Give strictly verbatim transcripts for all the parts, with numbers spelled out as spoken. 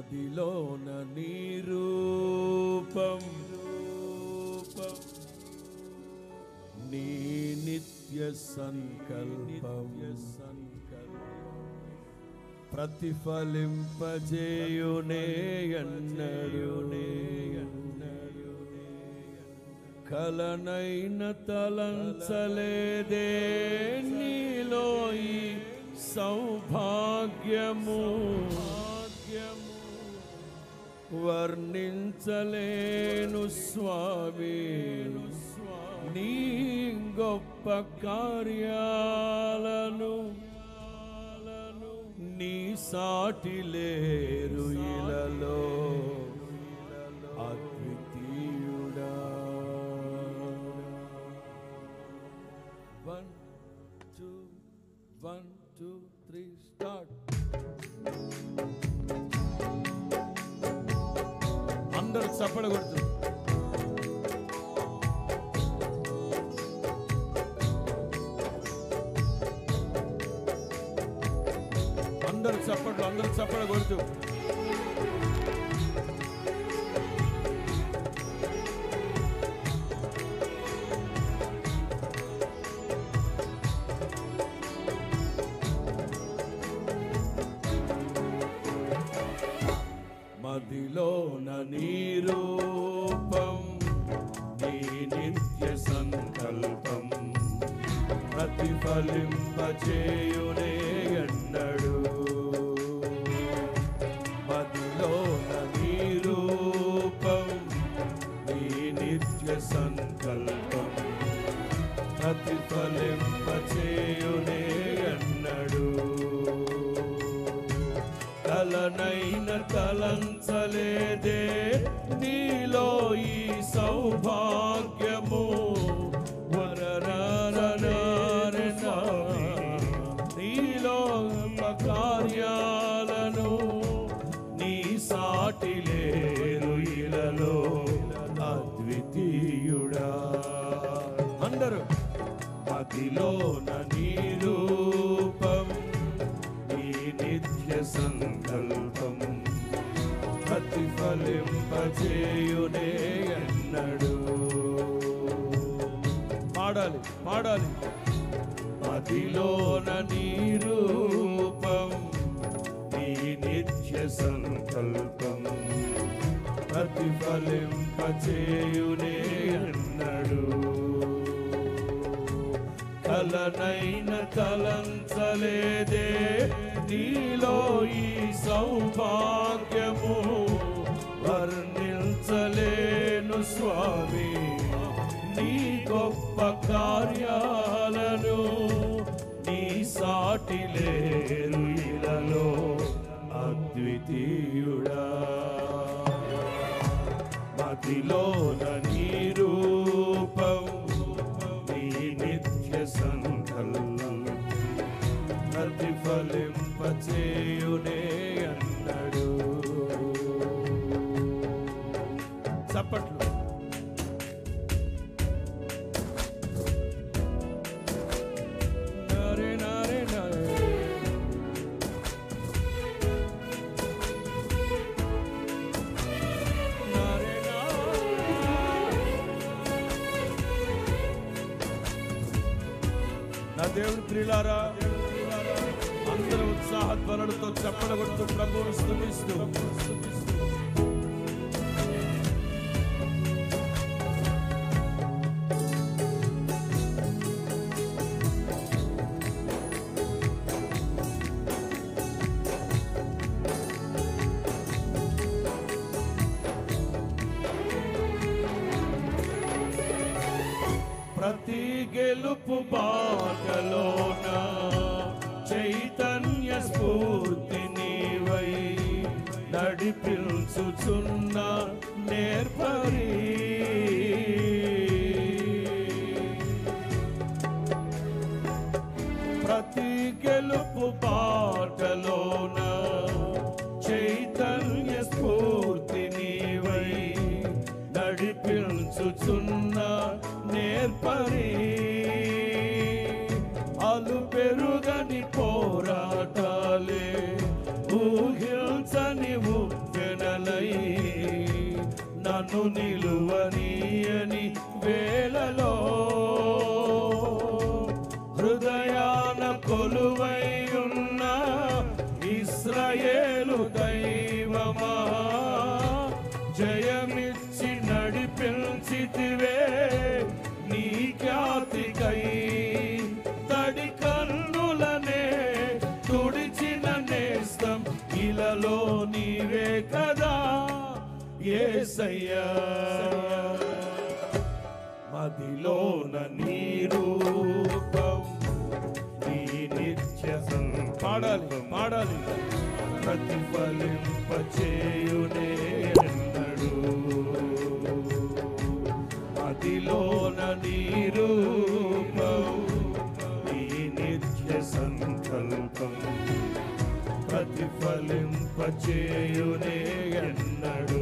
మదిలోన నీ రూపం నీ నిత్య సంకల్పం ప్రతిఫలింపజేయునే ఎన్నడునే కలనైన తలంచలేదే నీలో ఈ సౌభాగ్యము వర్ణించలేను స్వామి నీ గొప్ప కార్యాలను నీ సాటి లేరు ఇలలో అద్వితీయుడా. One two one two three start. అందరూ చప్పట్లు కొడుతూ అందరూ చప్పట్లు అందరూ చప్పట్లు కొడుతూ మదిలోన నీ రూపం నీ నిత్య సంకల్పం ప్రతిఫలింపచేయునే ఎన్నడు. మదిలోన నీ రూపం నీ నిత్య సంకల్పం ప్రతిఫలింపచేయునే ఎన్నడు కలనైన తలంచలేదే నీలో ఈ సౌభాగ్యము నీలో కార్యాలను నీ సాటి లేరు ఇలలో అద్వితీయుడా. అందరూ మదిలోన నీ రూపం నీ నిత్య సంకల్పం ప్రతిఫలింపచేయునే ఎన్నడు. పాడాలి పాడాలి. మదిలోన నీ రూపం నీ నిత్య సంకల్పం ప్రతిఫలింపచేయునే ఎన్నడు కలనైన తలంచలేదే నీలో ఈ సౌభాగ్యము వర్ణించలేను స్వామి నీ గొప్ప కార్యాలను నీ సాటి లేరు ఇలలో అద్వితీయుడా. మదిలోన నీ రూపం నీ నిత్య సంకల్పం ప్రతిఫలింపచేయునే అన్నడు. చప్పట్లు. నరే నరే నరే నరే నా దేవుని ప్రియులారా, అందరూ ఉత్సాహ ధ్వనులతో చప్పట్లు కొడుతూ ప్రభువును స్తుతిస్తూ ప్రతి గెలుపు బాటలోన చైతన్య స్ఫూర్తి నీవై నడిపించుచున్న నేర్పరి ప్రతి గెలుపు బాటలోన చైతన్య స్ఫూర్తి నీవై నడిపించుచున్న నేర్పరి అలు పెరుగని పోరాటాలే ఊహించని నిలువనీయని వేళలో హృదయాన కొలువై ఉన్న ఇశ్రాయేలు దైవమా, జయమిచ్చి నడిపించితివే నీ ఖ్యాతికై. తడి కన్నులనే తుడిచిన నేస్తం ఇలలో నీవే కదా యేసయ్యా. మదిలోన నీ రూపం నీ నిత్య పాడాలి పాడాలి ప్రతిఫలింపచేయునే అన్నడు. మదిలోన నీ రూపం నీ నిత్య సంకల్పం ప్రతిఫలింపచేయునే అన్నడు.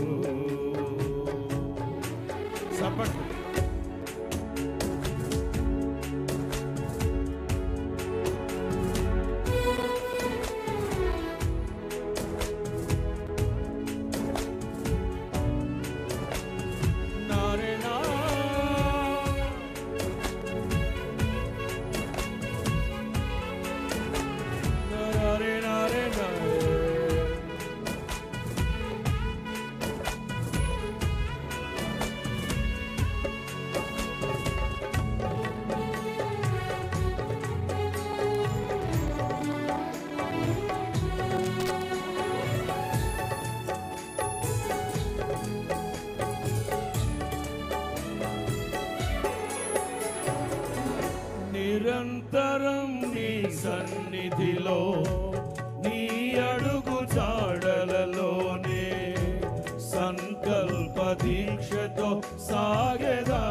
సపట్ నిరంతరం నీ సన్నిధిలో నీ అడుగు జాడలలోనే సంకల్ప దీక్షతో సాగెదా.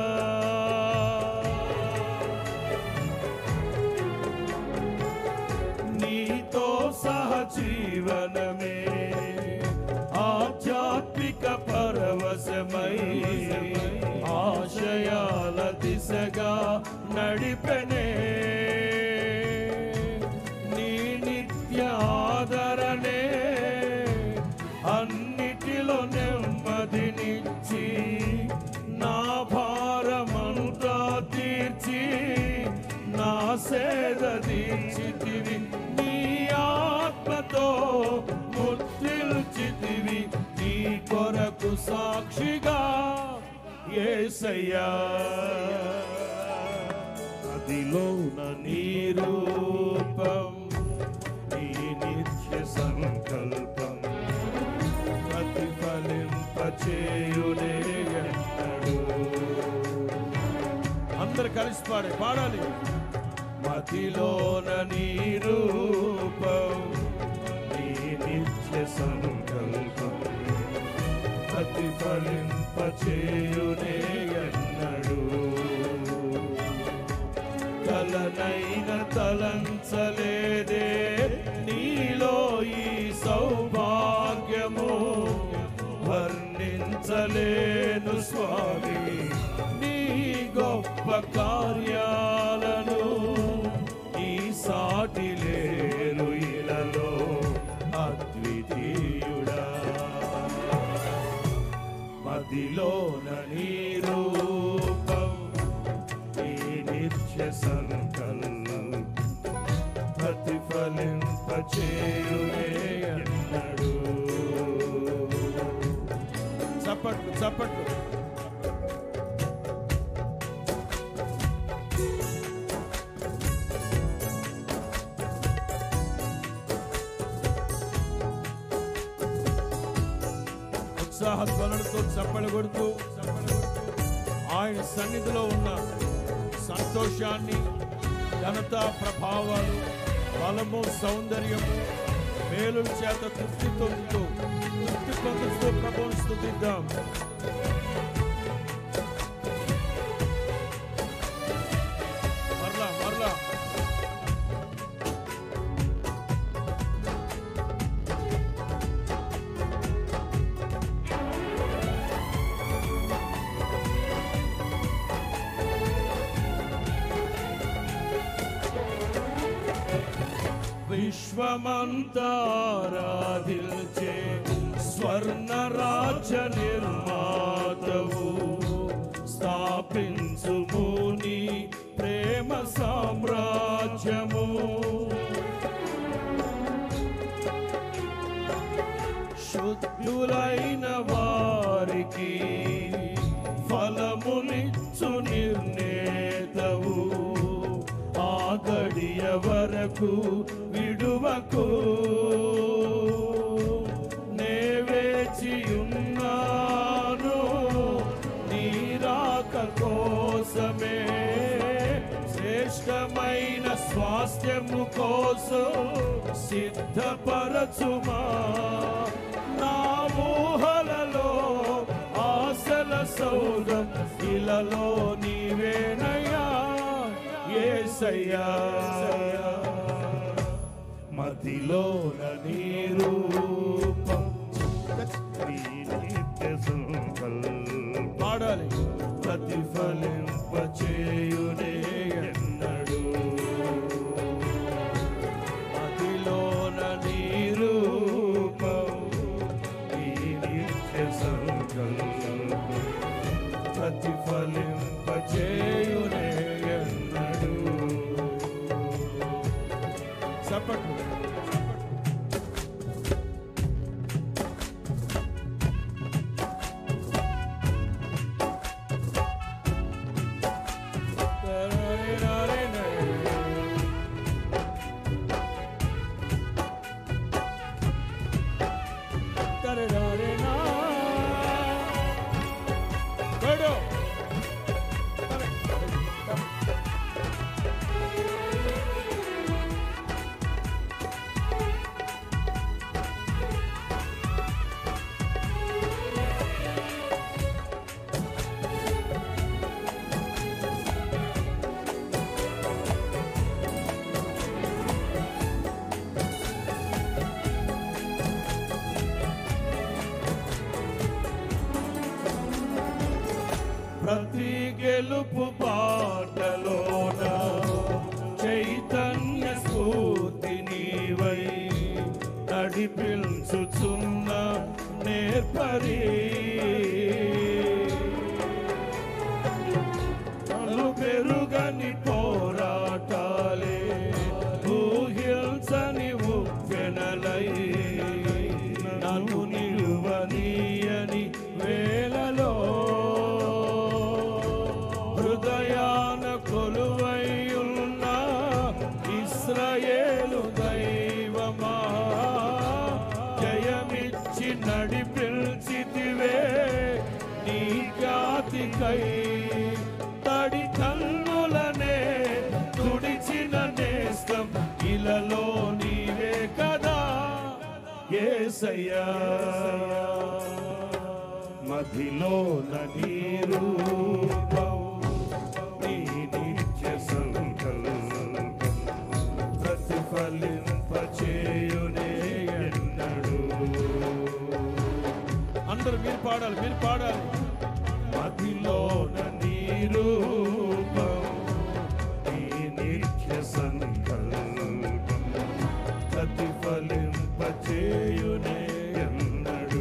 నీతో సహజీవనమే ఆధ్యాత్మిక పరవశమై ఆశయాల దిశగా నడిపెనే. నీ నిత్య ఆదరణే అన్నిటిలో నెమ్మదినిచ్చి నా భారమంతా తీర్చి నా సేద తీర్చితివి. నీ ఆత్మతో ముద్రించితివి నీ కొరకు సాక్షిగా యేసయ్యా. మదిలోన నీ రూపం నీ నిత్య సంకల్పం ప్రతిఫలింపచేయునే అన్నడు. అందరు కలిసి పాడే పాడాలి. మదిలోన నీ రూపం నీ నిత్య సంకల్పం ప్రతిఫలింపచేయునే అన్నడు. తలనైన తలంచలేదే నీలో ఈ సౌభాగ్యము, వర్ణించలేను స్వామి నీ గొప్ప కార్యాలను. ఈ సాటి లేరు ఇలలో అద్వితీయుడా. మదిలోన నీ రూపం నీ నిత్య సంకల్పం ప్రతిఫలింపచేయునే అన్నడు. చప్పట్లు చప్పట్లు. ఉత్సాహధ్వనులతో చప్పలు కొడుతూ ఆయన సన్నిధిలో ఉన్న సంతోషాన్ని, ఘనత, ప్రభావాలు, బలము, సౌందర్యము, మేలుల చేత తృప్తి పొందుతూ తృప్తి పొందుతూ ప్రభువును స్తుతిద్దాం. మరలా మరలా విశ్వమంతా ఆరాధించే స్వర్ణ రాజ్య నిర్మాతవు స్థాపించుము నీ ప్రేమ సామ్రాజ్యము. శుద్ధులైన వారికి ఫలమునిచ్చు నిర్ణేతవు ఆ గడియ వరకు విడువకు. నే వేచియున్నాను నీ రాక కోసమే, శ్రేష్టమైన స్వాస్థ్యము కోసం సిద్ధపరచుమా. నా ఊహలలో ఆశల సౌధం ఇలలో నీవేనయ్యా యేసయ్యా. మదిలోన నీ రూపం పాడాలి. ప్రతిఫలింపచేయునే ఎన్నడు మదిలోన నీ రూపం ఈ నిత్య సంకల్పం ప్రతిఫలింపచేయునే ఎన్నడు. చప్పట్లు. ప్రతి గెలుపు బాటలోన చైతన్య స్ఫూర్తి నీవై నడిపించుచున్న నేర్పరి. అలు పెరుగని పోరాటాలే ఊహించని ఉప్పెనలై నన్ను నిలువనీయని వేళలో హృదయాన కొలువైయున్న ఇశ్రాయేలు దైవమా, జయమిచ్చి నడిపించితివే నీ ఖ్యాతికై. తడి కన్నులనే తుడిచిన నేస్తం ఇలలో నీవే కదా యేసయ్యా. మదిలోన నీ రూపం నీ నిత్య సంకల్పం ప్రతిఫలింపచేయునే ఎన్నడు. అందరూ మీరు పాడాలి, మీరు పాడాలి. మదిలోన నీ రూపం నీ నిత్య సంకల్పం ప్రతిఫలింపచేయునే ఎన్నడు.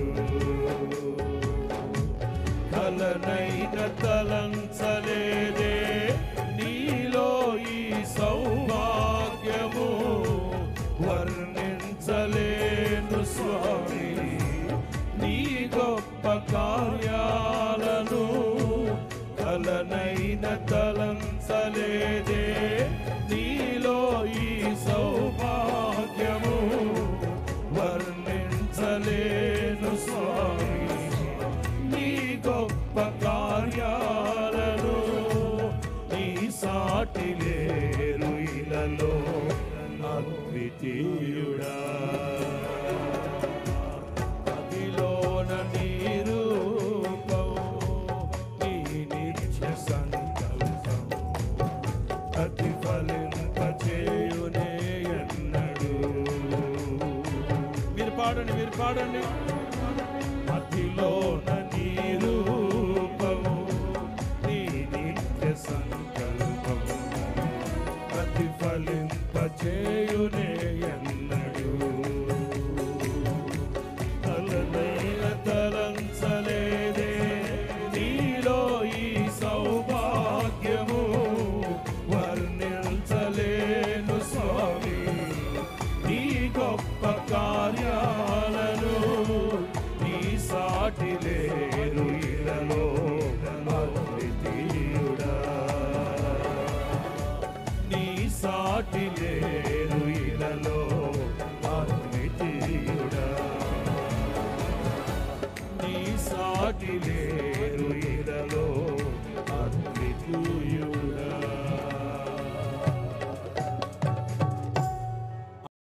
కలనైన తలంచలేదే నీలో ఈ సౌభాగ్యము, వర్ణించలేను స్వామి నీ గొప్ప కార్యాలను. కలనైన తలంచలేదే నీలో ఈ సౌభాగ్యము, వర్ణించలేను స్వామి నీ గొప్ప కార్యాలను. నీ సాటి లేరు ఇలలో అద్వితీయుడా. అదిలోన నీ రూపం నీ నిత్య సంకల్పం ప్రతిఫలింపచేయునే ఎన్నడు. మీరు పాడండి, మీరు పాడండి. మదిలోన నీ రూపము నీ నిత్య సంకల్పం ప్రతిఫలింపచేయునే ఎన్నడు. కలనై సాటి లేరు ఇలలో అద్వితీయుడా, నీ సాటి లేరు ఇలలో అద్వితీయుడా, నీ సాటి లేరు ఇలలో అద్వితీయుడా.